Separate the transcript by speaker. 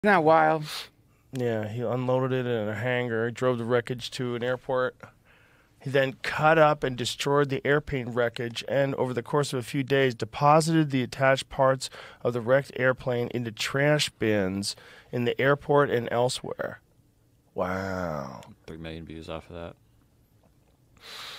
Speaker 1: Isn't that wild?
Speaker 2: Yeah, he unloaded it in a hangar, drove the wreckage to an airport. He then cut up and destroyed the airplane wreckage and, over the course of a few days, deposited the attached parts of the wrecked airplane into trash bins in the airport and elsewhere. Wow.
Speaker 3: 3 million views off of that.